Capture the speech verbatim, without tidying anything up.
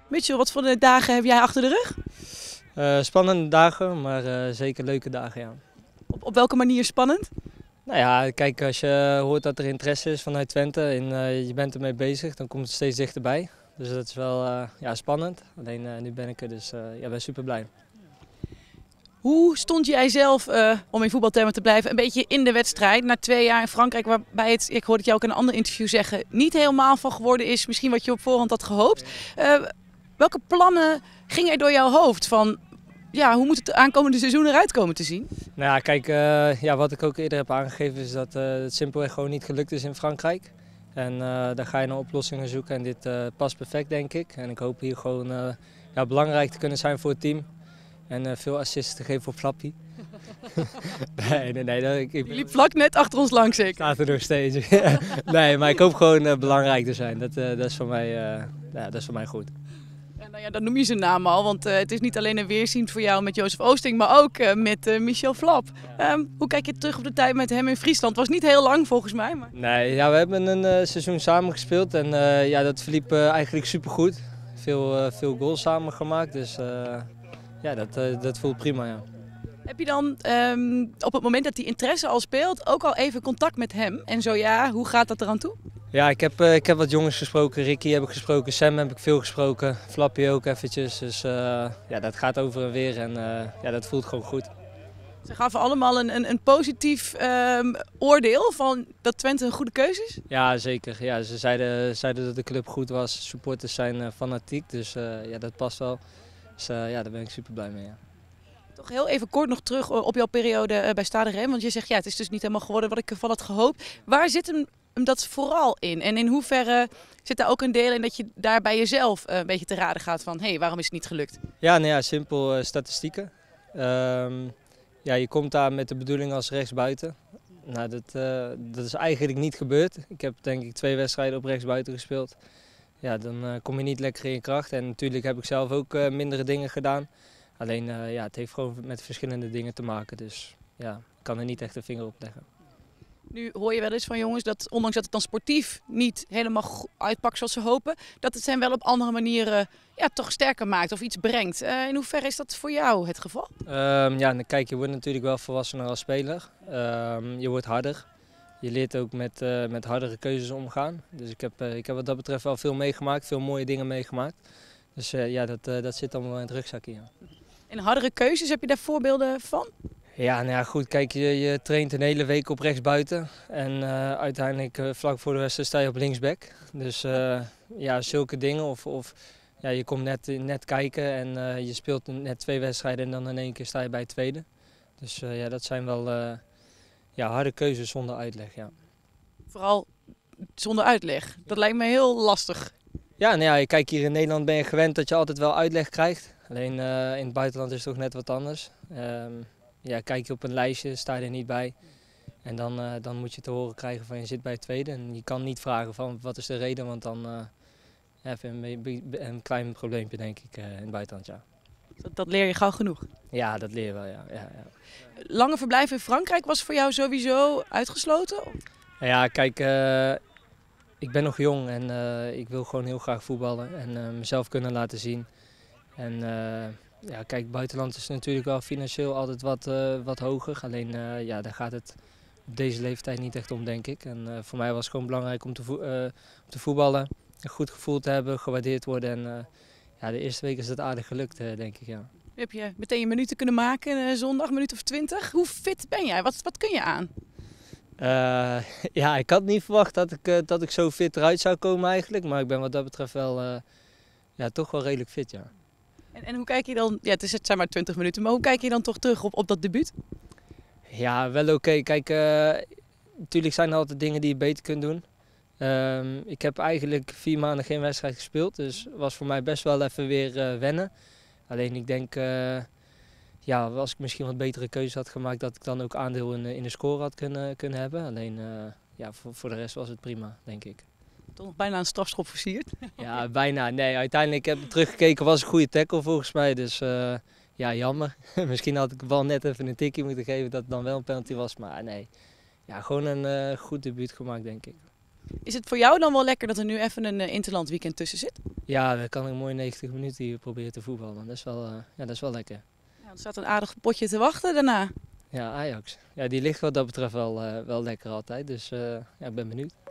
Mitchell, wat voor de dagen heb jij achter de rug? Uh, spannende dagen, maar uh, zeker leuke dagen, ja. Op, op welke manier spannend? Nou ja, kijk, als je hoort dat er interesse is vanuit Twente en uh, je bent ermee bezig, dan komt het steeds dichterbij. Dus dat is wel uh, ja, spannend. Alleen uh, nu ben ik er, dus uh, ja, ben super blij. Hoe stond jij zelf, uh, om in voetbaltermen te blijven, een beetje in de wedstrijd na twee jaar in Frankrijk, waarbij het, ik hoorde het jou ook in een ander interview zeggen, niet helemaal van geworden is, misschien wat je op voorhand had gehoopt. Uh, welke plannen gingen er door jouw hoofd van, ja, hoe moet het aankomende seizoen eruit komen te zien? Nou ja, kijk, uh, ja, wat ik ook eerder heb aangegeven is dat uh, het simpelweg gewoon niet gelukt is in Frankrijk. En uh, daar ga je naar oplossingen zoeken en dit uh, past perfect, denk ik. En ik hoop hier gewoon uh, ja, belangrijk te kunnen zijn voor het team. En uh, veel assists te geven op Flappy. nee, nee, nee. Dat, ik, ik, Die liep vlak net achter ons langs, zeker? Staat er nog steeds. nee, maar ik hoop gewoon uh, belangrijk te zijn. Dat, uh, dat, is voor mij, uh, ja, dat is voor mij goed. Ja, nou ja, dan noem je zijn naam al, want uh, het is niet alleen een weerzien voor jou met Jozef Oosting, maar ook uh, met uh, Michel Flap. Um, hoe kijk je terug op de tijd met hem in Friesland? Het was niet heel lang volgens mij. Maar... Nee, ja, we hebben een uh, seizoen samen gespeeld en uh, ja, dat verliep uh, eigenlijk supergoed. Veel, uh, veel goals samen gemaakt, dus uh, ja, dat, uh, dat voelt prima. Ja. Heb je dan um, op het moment dat die interesse al speelt ook al even contact met hem? En zo ja, hoe gaat dat eraan toe? Ja, ik heb, uh, ik heb wat jongens gesproken. Ricky heb ik gesproken, Sam heb ik veel gesproken. Flappy ook eventjes. Dus uh, ja, dat gaat over en weer en uh, ja, dat voelt gewoon goed. Ze gaven allemaal een, een, een positief um, oordeel van dat Twente een goede keuze is? Ja, zeker. Ja, ze zeiden, zeiden dat de club goed was. Supporters zijn uh, fanatiek, dus uh, ja, dat past wel. Dus uh, ja, daar ben ik super blij mee. Ja. Toch heel even kort nog terug op jouw periode bij Stade Rennes. Want je zegt ja, het is dus niet helemaal geworden wat ik ervan had gehoopt. Waar zit hem, hem dat vooral in? En in hoeverre zit daar ook een deel in dat je daar bij jezelf een beetje te raden gaat van hé, hey, waarom is het niet gelukt? Ja, nou ja, simpel uh, statistieken. Um, ja, je komt daar met de bedoeling als rechtsbuiten. Nou, dat, uh, dat is eigenlijk niet gebeurd. Ik heb denk ik twee wedstrijden op rechtsbuiten gespeeld. Ja, dan uh, kom je niet lekker in je kracht. En natuurlijk heb ik zelf ook uh, mindere dingen gedaan. Alleen uh, ja, het heeft gewoon met verschillende dingen te maken. Dus ja, ik kan er niet echt een vinger op leggen. Nu hoor je wel eens van jongens dat ondanks dat het dan sportief niet helemaal uitpakt zoals ze hopen, dat het hen wel op andere manieren ja, toch sterker maakt of iets brengt. Uh, in hoeverre is dat voor jou het geval? Um, ja, kijk, je wordt natuurlijk wel volwassener als speler. Um, je wordt harder. Je leert ook met, uh, met hardere keuzes omgaan. Dus ik heb, uh, ik heb wat dat betreft wel veel meegemaakt, veel mooie dingen meegemaakt. Dus uh, ja, dat, uh, dat zit allemaal in het rugzakje. Ja. En hardere keuzes, heb je daar voorbeelden van? Ja, nou ja, goed, kijk, je, je traint een hele week op rechtsbuiten en uh, uiteindelijk uh, vlak voor de wedstrijd sta je op linksback. Dus uh, ja, zulke dingen of, of ja, je komt net, net kijken en uh, je speelt net twee wedstrijden en dan in één keer sta je bij het tweede. Dus uh, ja, dat zijn wel uh, ja, harde keuzes zonder uitleg, ja. Vooral zonder uitleg, dat lijkt me heel lastig. Ja, nou ja, kijk, hier in Nederland ben je gewend dat je altijd wel uitleg krijgt. Alleen uh, in het buitenland is het toch net wat anders. Um, Ja, kijk je op een lijstje, sta je er niet bij. En dan, uh, dan moet je te horen krijgen van je zit bij het tweede. En je kan niet vragen van wat is de reden, want dan uh, heb je een, een klein probleempje denk ik uh, in het buitenland. Ja. Dat, dat leer je gauw genoeg? Ja, dat leer je wel, ja. ja, ja. Lange verblijf in Frankrijk was voor jou sowieso uitgesloten? Ja, kijk, uh, ik ben nog jong en uh, ik wil gewoon heel graag voetballen en uh, mezelf kunnen laten zien. En, uh, Ja, kijk, buitenland is natuurlijk wel financieel altijd wat, uh, wat hoger. Alleen uh, ja, daar gaat het op deze leeftijd niet echt om, denk ik. En uh, voor mij was het gewoon belangrijk om te, vo uh, om te voetballen, een goed gevoel te hebben, gewaardeerd worden. En uh, ja, de eerste week is dat aardig gelukt, uh, denk ik. Ja. Heb je meteen je minuten kunnen maken, uh, zondag, minuut of twintig? Hoe fit ben jij? Wat, wat kun je aan? Uh, ja, ik had niet verwacht dat ik, uh, dat ik zo fit eruit zou komen eigenlijk. Maar ik ben wat dat betreft wel, uh, ja, toch wel redelijk fit, ja. En, en hoe kijk je dan, ja, het, is, het zijn maar twintig minuten, maar hoe kijk je dan toch terug op, op dat debuut? Ja, wel oké. Okay. Kijk, uh, natuurlijk zijn er altijd dingen die je beter kunt doen. Um, ik heb eigenlijk vier maanden geen wedstrijd gespeeld, dus was voor mij best wel even weer uh, wennen. Alleen ik denk, uh, ja, als ik misschien wat betere keuzes had gemaakt, dat ik dan ook aandeel in, in de score had kunnen, kunnen hebben. Alleen, uh, ja, voor, voor de rest was het prima, denk ik. Toch nog bijna een strafschop versierd? Ja, bijna. Nee, uiteindelijk heb ik teruggekeken, was een goede tackle volgens mij. Dus uh, ja, jammer. Misschien had ik wel net even een tikje moeten geven dat het dan wel een penalty was. Maar nee, ja, gewoon een uh, goed debuut gemaakt, denk ik. Is het voor jou dan wel lekker dat er nu even een uh, interland weekend tussen zit? Ja, dan kan ik mooi negentig minuten hier proberen te voetballen. Dat is wel, uh, ja, dat is wel lekker. Ja, er staat een aardig potje te wachten daarna. Ja, Ajax. Ja, die ligt wat dat betreft wel, uh, wel lekker altijd. Dus uh, ja, ik ben benieuwd.